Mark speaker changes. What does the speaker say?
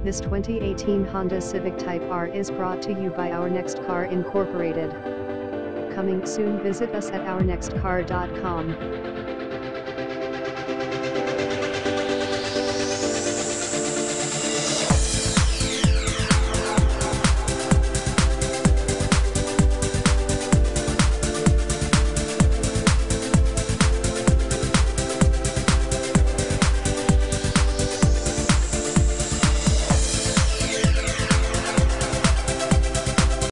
Speaker 1: This 2018 Honda Civic Type R is brought to you by Ournextcar Incorporated. Coming soon, visit us at ournextcar.com.